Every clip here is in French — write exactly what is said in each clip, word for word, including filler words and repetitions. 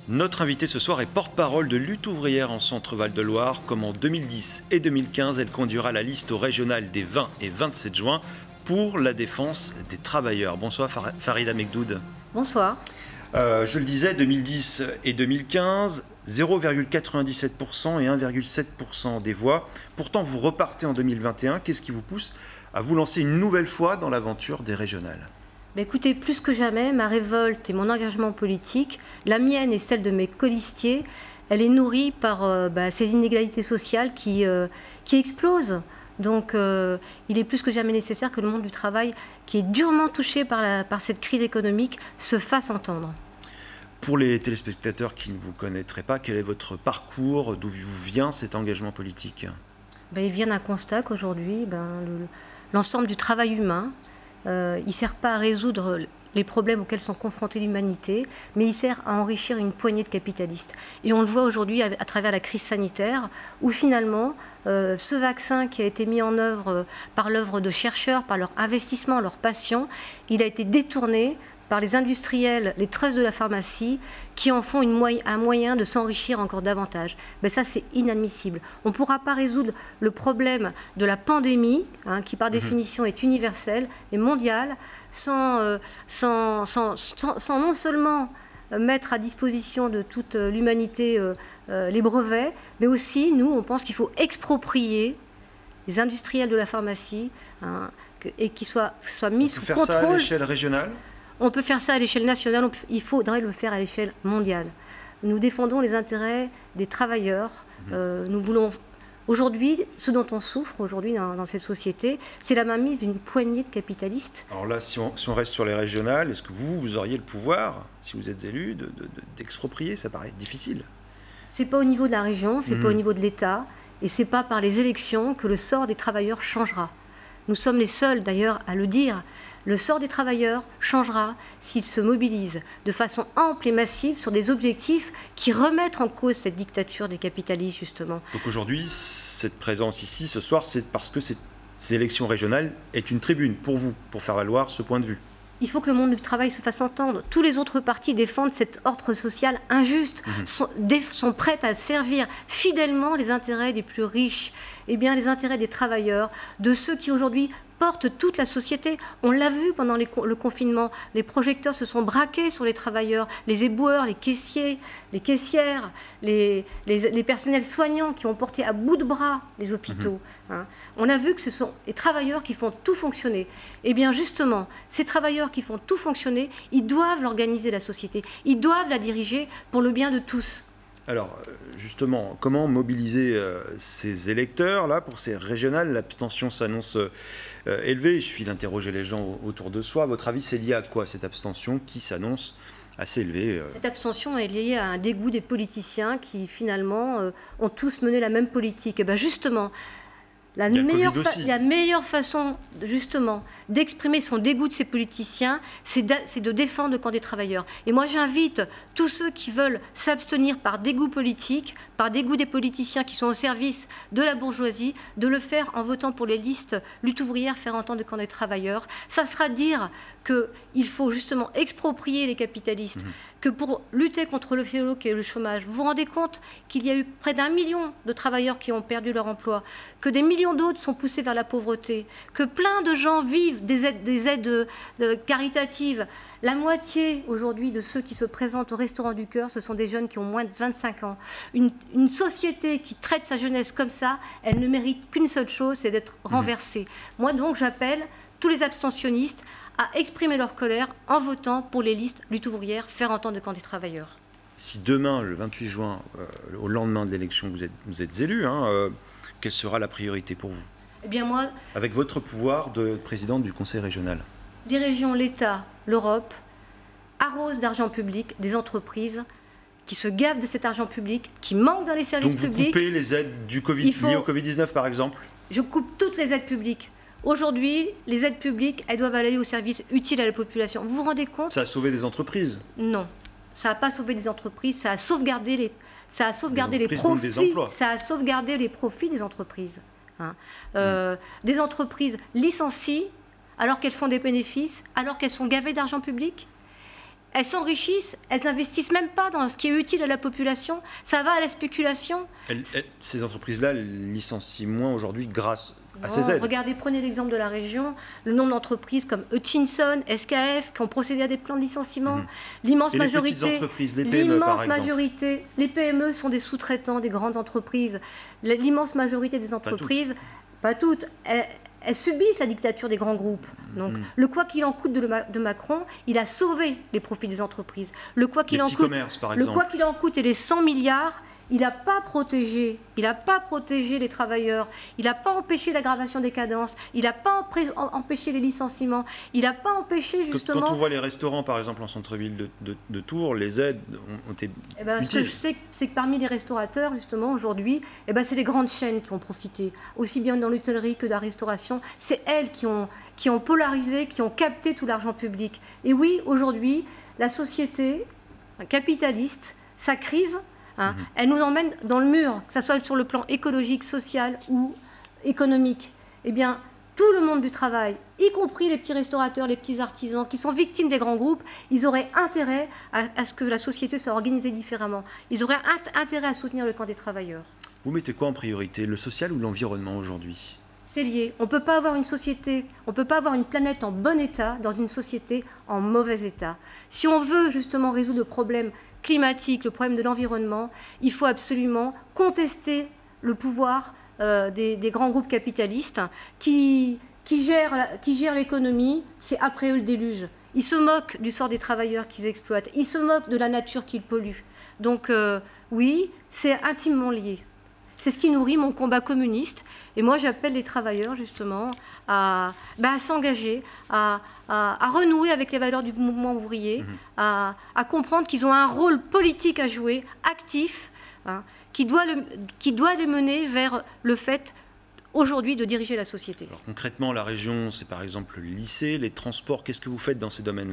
Notre invitée ce soir est porte-parole de Lutte ouvrière en Centre-Val de Loire. Comme en deux mille dix et deux mille quinze, elle conduira la liste au régional des vingt et vingt-sept juin pour la défense des travailleurs. Bonsoir Farida Mekdoud. Bonsoir. Euh, je le disais, deux mille dix et deux mille quinze, zéro virgule quatre-vingt-dix-sept pour cent et un virgule sept pour cent des voix. Pourtant, vous repartez en deux mille vingt et un. Qu'est-ce qui vous pousse à vous lancer une nouvelle fois dans l'aventure des régionales ? Bah écoutez, plus que jamais, ma révolte et mon engagement politique, la mienne et celle de mes colistiers, elle est nourrie par euh, bah, ces inégalités sociales qui, euh, qui explosent. Donc euh, il est plus que jamais nécessaire que le monde du travail, qui est durement touché par, la, par cette crise économique, se fasse entendre. Pour les téléspectateurs qui ne vous connaîtraient pas, quel est votre parcours? D'où vous vient cet engagement politique? Ben, il vient d'un constat qu'aujourd'hui, ben, le, l'ensemble du travail humain, euh, il ne sert pas à résoudre les problèmes auxquels sont confrontées l'humanité, mais il sert à enrichir une poignée de capitalistes. Et on le voit aujourd'hui à, à travers la crise sanitaire, où finalement, euh, ce vaccin qui a été mis en œuvre euh, par l'œuvre de chercheurs, par leur investissement, leur passion, il a été détourné par les industriels, les trusts de la pharmacie, qui en font une moy- un moyen de s'enrichir encore davantage. Mais ça, c'est inadmissible. On ne pourra pas résoudre le problème de la pandémie, hein, qui par définition est universelle et mondiale, sans, euh, sans, sans, sans, sans non seulement mettre à disposition de toute l'humanité euh, euh, les brevets, mais aussi, nous, on pense qu'il faut exproprier les industriels de la pharmacie, hein, que, et qu'ils soient, soient mis sous contrôle. On peut faire ça à l'échelle régionale ? On peut faire ça à l'échelle nationale, on peut, il faudrait le faire à l'échelle mondiale. Nous défendons les intérêts des travailleurs. Mmh. Euh, nous voulons aujourd'hui, ce dont on souffre aujourd'hui dans, dans cette société, c'est la mainmise d'une poignée de capitalistes. Alors là, si on, si on reste sur les régionales, est-ce que vous, vous auriez le pouvoir, si vous êtes élu, de, de, de, d'exproprier? Ça paraît difficile. C'est pas au niveau de la région, c'est mmh. pas au niveau de l'État, et c'est pas par les élections que le sort des travailleurs changera. Nous sommes les seuls d'ailleurs à le dire. Le sort des travailleurs changera s'ils se mobilisent de façon ample et massive sur des objectifs qui remettent en cause cette dictature des capitalistes, justement. Donc aujourd'hui, cette présence ici, ce soir, c'est parce que cette, ces élections régionales est une tribune pour vous, pour faire valoir ce point de vue. Il faut que le monde du travail se fasse entendre. Tous les autres partis défendent cet ordre social injuste, mmh. sont, sont prêts à servir fidèlement les intérêts des plus riches, et bien les intérêts des travailleurs, de ceux qui aujourd'hui portent toute la société. On l'a vu pendant les, le confinement, les projecteurs se sont braqués sur les travailleurs, les éboueurs, les caissiers, les caissières, les, les, les personnels soignants qui ont porté à bout de bras les hôpitaux. Mmh. Hein. On a vu que ce sont les travailleurs qui font tout fonctionner. Et bien justement, ces travailleurs qui font tout fonctionner, ils doivent l'organiser la société, ils doivent la diriger pour le bien de tous. Alors, justement, comment mobiliser euh, ces électeurs-là pour ces régionales? L'abstention s'annonce euh, élevée, il suffit d'interroger les gens autour de soi. À votre avis, c'est lié à quoi, cette abstention qui s'annonce assez élevée? euh... Cette abstention est liée à un dégoût des politiciens qui, finalement, euh, ont tous mené la même politique. Et bien justement, La meilleure, fa- la meilleure façon, justement, d'exprimer son dégoût de ces politiciens, c'est de, c'est de défendre le camp des travailleurs. Et moi, j'invite tous ceux qui veulent s'abstenir par dégoût politique, par dégoût des politiciens qui sont au service de la bourgeoisie, de le faire en votant pour les listes Lutte ouvrière, faire entendre le camp des travailleurs. Ça sera dire qu'il faut justement exproprier les capitalistes, mmh. que pour lutter contre le fléau qui est le chômage, vous vous rendez compte qu'il y a eu près d'un million de travailleurs qui ont perdu leur emploi, que des millions d'autres sont poussés vers la pauvreté, que plein de gens vivent des aides, des aides de, de caritatives. La moitié aujourd'hui de ceux qui se présentent au Restaurant du Cœur, ce sont des jeunes qui ont moins de vingt-cinq ans. Une, une société qui traite sa jeunesse comme ça, elle ne mérite qu'une seule chose, c'est d'être mmh. renversée. Moi donc j'appelle tous les abstentionnistes à exprimer leur colère en votant pour les listes Lutte ouvrière, faire entendre le camp des travailleurs. Si demain, le vingt-huit juin, euh, au lendemain de l'élection, vous êtes, vous êtes élu, hein, euh, quelle sera la priorité pour vous? Eh bien moi, avec votre pouvoir de présidente du Conseil régional? Les régions, l'État, l'Europe arrosent d'argent public des entreprises qui se gavent de cet argent public, qui manquent dans les services publics. Donc vous publics. coupez les aides du COVID, faut... liées au Covid dix-neuf par exemple? Je coupe toutes les aides publiques. Aujourd'hui, les aides publiques, elles doivent aller aux services utiles à la population. Vous vous rendez compte? Ça a sauvé des entreprises? Non, ça n'a pas sauvé des entreprises, ça a sauvegardé les, ça a sauvegardé les profits, ça a sauvegardé les profits des entreprises. Hein. Euh, mmh. Des entreprises licencient alors qu'elles font des bénéfices, alors qu'elles sont gavées d'argent public. elles s'enrichissent, elles n'investissent même pas dans ce qui est utile à la population, ça va à la spéculation. Elles, elles, ces entreprises-là licencient moins aujourd'hui grâce à ces non, aides. Regardez, prenez l'exemple de la région, le nombre d'entreprises comme Hutchinson, S K F, qui ont procédé à des plans de licenciement. Mmh. L'immense majorité, les entreprises, les P M E, par majorité, les P M E sont des sous-traitants des grandes entreprises. L'immense majorité des entreprises, pas toutes, pas toutes elles, elles subissent la dictature des grands groupes. Donc, mmh. le quoi qu'il en coûte de, le, de Macron, il a sauvé les profits des entreprises. Le quoi qu'il en coûte, le quoi qu'il en coûte et les cent milliards. Il n'a pas protégé, il n'a pas protégé les travailleurs, il n'a pas empêché l'aggravation des cadences, il n'a pas empêché les licenciements, il n'a pas empêché justement... Quand on voit les restaurants, par exemple, en centre-ville de, de, de Tours, les aides ont été eh ben, ce que je sais, c'est que parmi les restaurateurs, justement, aujourd'hui, eh ben, c'est les grandes chaînes qui ont profité, aussi bien dans l'hôtellerie que dans la restauration. C'est elles qui ont, qui ont polarisé, qui ont capté tout l'argent public. Et oui, aujourd'hui, la société capitaliste, sa crise... Hein, mmh. Elle nous emmène dans le mur, que ce soit sur le plan écologique, social ou économique. Eh bien, tout le monde du travail, y compris les petits restaurateurs, les petits artisans, qui sont victimes des grands groupes, ils auraient intérêt à, à ce que la société soit organisée différemment. Ils auraient int intérêt à soutenir le camp des travailleurs. Vous mettez quoi en priorité, le social ou l'environnement aujourd'hui? C'est lié. On ne peut pas avoir une société, on ne peut pas avoir une planète en bon état dans une société en mauvais état. Si on veut justement résoudre le problème climatique, le problème de l'environnement, il faut absolument contester le pouvoir euh, des, des grands groupes capitalistes qui, qui gèrent, qui gèrent l'économie. C'est après eux le déluge. Ils se moquent du sort des travailleurs qu'ils exploitent. Ils se moquent de la nature qu'ils polluent. Donc euh, oui, c'est intimement lié. C'est ce qui nourrit mon combat communiste. Et moi, j'appelle les travailleurs, justement, à, bah, à s'engager, à, à, à renouer avec les valeurs du mouvement ouvrier, mmh. à, à comprendre qu'ils ont un rôle politique à jouer, actif, hein, qui, doit le, qui doit les mener vers le fait, aujourd'hui, de diriger la société. Alors, concrètement, la région, c'est par exemple le lycée, les transports. Qu'est-ce que vous faites dans ces domaines-là ?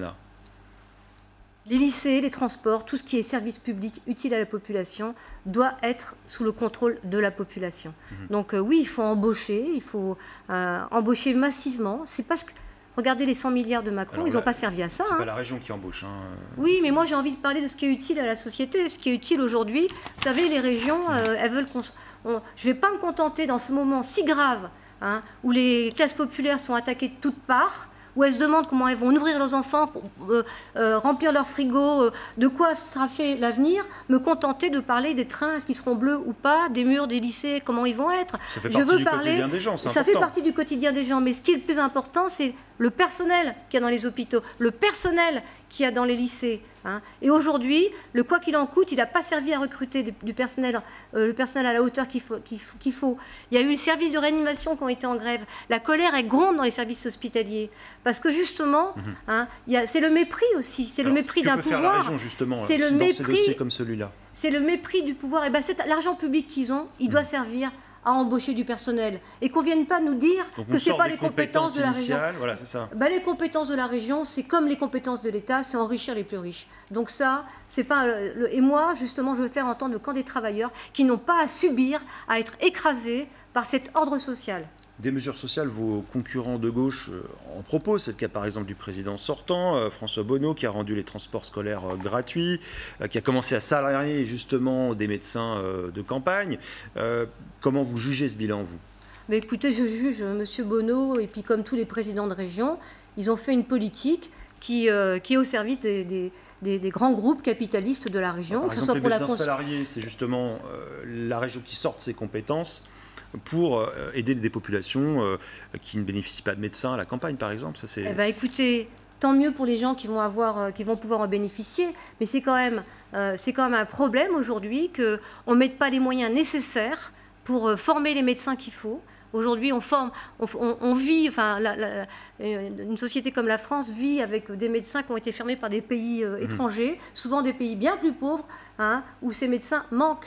Les lycées, les transports, tout ce qui est service public utile à la population doit être sous le contrôle de la population. Mmh. Donc euh, oui, il faut embaucher, il faut euh, embaucher massivement. C'est parce que, regardez les cent milliards de Macron, alors ils n'ont pas servi à ça. C'est hein. pas la région qui embauche. Hein. Oui, mais moi j'ai envie de parler de ce qui est utile à la société, ce qui est utile aujourd'hui. Vous savez, les régions, euh, elles veulent qu'on... On, je ne vais pas me contenter dans ce moment si grave, hein, où les classes populaires sont attaquées de toutes parts, où elles se demandent comment elles vont nourrir leurs enfants, euh, euh, remplir leur frigo, euh, de quoi sera fait l'avenir, me contenter de parler des trains, est-ce qu'ils seront bleus ou pas, des murs, des lycées, comment ils vont être. Ça fait partie Je veux du parler, quotidien des gens, c'est Ça important. fait partie du quotidien des gens, mais ce qui est le plus important, c'est le personnel qu'il y a dans les hôpitaux, le personnel qu'il y a dans les lycées. Hein. Et aujourd'hui, le quoi qu'il en coûte, il n'a pas servi à recruter du, du personnel, euh, le personnel à la hauteur qu'il faut, qu'il faut, qu'il faut. Il y a eu les services de réanimation qui ont été en grève. La colère est gronde dans les services hospitaliers. Parce que justement, mm-hmm. hein, c'est le mépris aussi. C'est le mépris d'un pouvoir. Que peut faire la région, justement, c'est le dans mépris, ces dossiers comme celui-là? C'est le mépris du pouvoir. Et ben, l'argent public qu'ils ont, il mm. doit servir à embaucher du personnel. Et qu'on ne vienne pas nous dire Donc que ce n'est pas les compétences, compétences de la région. Voilà, c'est ça. Ben, les compétences de la région, c'est comme les compétences de l'État, c'est enrichir les plus riches. Donc ça, c'est pas... Le... Et moi, justement, je veux faire entendre le camp des travailleurs qui n'ont pas à subir, à être écrasés par cet ordre social. Des mesures sociales, vos concurrents de gauche euh, en proposent. C'est le cas par exemple du président sortant, euh, François Bonneau, qui a rendu les transports scolaires euh, gratuits, euh, qui a commencé à salarier justement des médecins euh, de campagne. Euh, comment vous jugez ce bilan, vous? Mais écoutez, je juge M. Bonneau, et puis comme tous les présidents de région, ils ont fait une politique qui, euh, qui est au service des, des, des, des grands groupes capitalistes de la région. Par que exemple, ce soit les pour médecins la cons... salariés, c'est justement euh, la région qui sort de ses compétences pour euh, aider des populations euh, qui ne bénéficient pas de médecins à la campagne, par exemple. Ça, c'est... Eh ben, écoutez, tant mieux pour les gens qui vont, avoir, euh, qui vont pouvoir en bénéficier, mais c'est quand même, euh, c'est quand même un problème aujourd'hui qu'on ne mette pas les moyens nécessaires pour euh, former les médecins qu'il faut. Aujourd'hui, on forme, on, on, on vit, enfin, la, la, une société comme la France vit avec des médecins qui ont été fermés par des pays euh, étrangers, mmh. souvent des pays bien plus pauvres, hein, où ces médecins manquent.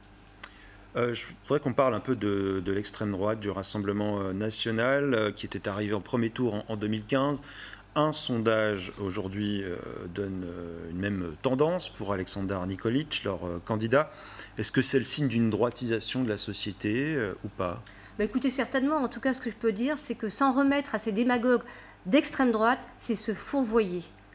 Euh, je voudrais qu'on parle un peu de, de l'extrême droite, du Rassemblement national, euh, qui était arrivé en premier tour en, en deux mille quinze. Un sondage aujourd'hui euh, donne euh, une même tendance pour Aleksandar Nikolic, leur euh, candidat. Est-ce que c'est le signe d'une droitisation de la société euh, ou pas? Bah écoutez, certainement. En tout cas, ce que je peux dire, c'est que s'en remettre à ces démagogues d'extrême droite, c'est se fourvoyer.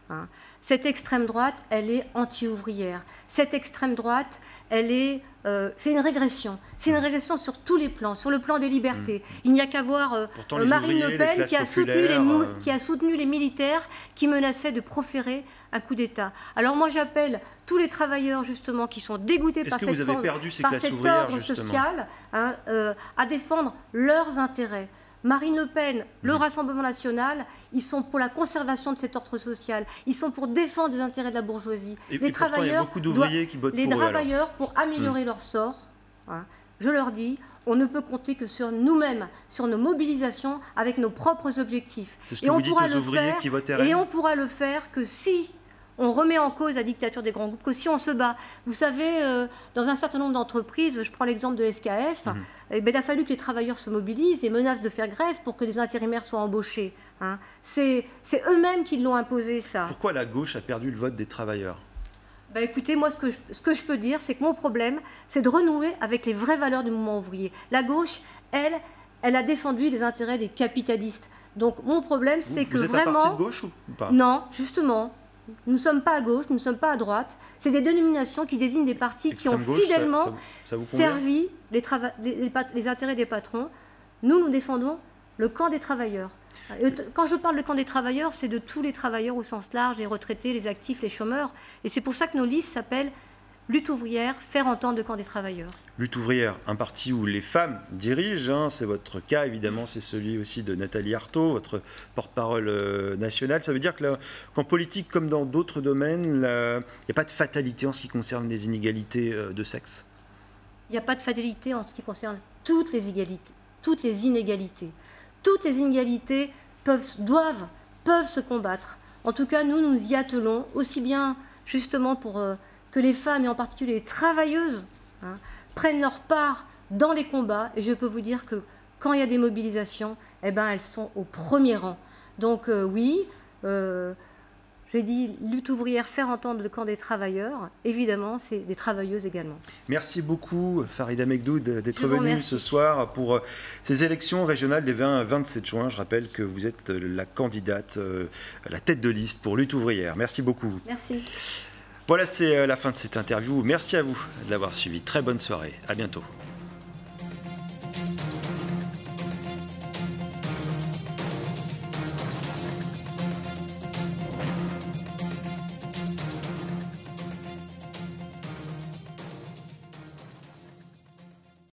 Hein. Cette extrême droite, elle est anti-ouvrière. Cette extrême droite, elle est, euh, c'est une régression. C'est une régression sur tous les plans, sur le plan des libertés. Mmh. Il n'y a qu'à voir euh, Marine Le Pen qui a, soutenu les, euh... qui a soutenu les militaires qui menaçaient de proférer un coup d'État. Alors moi, j'appelle tous les travailleurs, justement, qui sont dégoûtés par, cette forme, par cet ordre social, hein, euh, à défendre leurs intérêts. Marine Le Pen, le mmh. Rassemblement national, ils sont pour la conservation de cet ordre social. Ils sont pour défendre les intérêts de la bourgeoisie. Et, les et travailleurs, pourtant, il y a beaucoup d'ouvriers qui votent les pour travailleurs, eux, pour améliorer mmh. leur sort, hein, je leur dis, on ne peut compter que sur nous-mêmes, sur nos mobilisations, avec nos propres objectifs. C'est ce que et, vous on dites pourra aux le faire, qui votent et on pourra le faire que si on remet en cause la dictature des grands groupes, que si on se bat. Vous savez, euh, dans un certain nombre d'entreprises, je prends l'exemple de S K F, mmh. eh bien, il a fallu que les travailleurs se mobilisent et menacent de faire grève pour que les intérimaires soient embauchés. Hein. C'est eux-mêmes qui l'ont imposé, ça. Pourquoi la gauche a perdu le vote des travailleurs? Ben, écoutez, moi, ce que je, ce que je peux dire, c'est que mon problème, c'est de renouer avec les vraies valeurs du mouvement ouvrier. La gauche, elle, elle a défendu les intérêts des capitalistes. Donc, mon problème, c'est que vous êtes vraiment... un parti de gauche ou pas? Non, justement. Nous ne sommes pas à gauche, nous ne sommes pas à droite. C'est des dénominations qui désignent des partis Extrême qui ont gauche, fidèlement ça, ça, ça vous servi les, les, les, les intérêts des patrons. Nous, nous défendons le camp des travailleurs. Et quand je parle de camp des travailleurs, c'est de tous les travailleurs au sens large, les retraités, les actifs, les chômeurs. Et c'est pour ça que nos listes s'appellent Lutte ouvrière, faire entendre le camp des travailleurs. Lutte ouvrière, un parti où les femmes dirigent, hein, c'est votre cas évidemment, c'est celui aussi de Nathalie Arthaud, votre porte-parole euh, nationale. Ça veut dire que qu'en politique comme dans d'autres domaines, il n'y a pas de fatalité en ce qui concerne les inégalités euh, de sexe? Il n'y a pas de fatalité en ce qui concerne toutes les égalités, toutes les inégalités. Toutes les inégalités peuvent, doivent, peuvent se combattre. En tout cas, nous, nous y attelons, aussi bien justement pour... Euh, que les femmes, et en particulier les travailleuses, hein, prennent leur part dans les combats. Et je peux vous dire que quand il y a des mobilisations, eh ben, elles sont au premier rang. Donc euh, oui, euh, j'ai dit lutte ouvrière, faire entendre le camp des travailleurs. Évidemment, c'est des travailleuses également. Merci beaucoup, Farida Megdoud, d'être venue ce soir pour euh, ces élections régionales des vingt à vingt-sept juin. Je rappelle que vous êtes la candidate, euh, la tête de liste pour lutte ouvrière. Merci beaucoup. Merci. Voilà, c'est la fin de cette interview. Merci à vous de l'avoir suivi. Très bonne soirée. À bientôt.